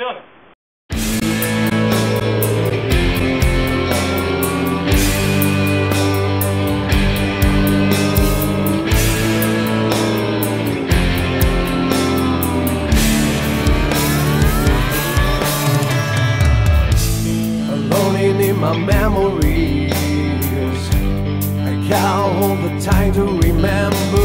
Attenzione. Alone in my memories, I got all the time to remember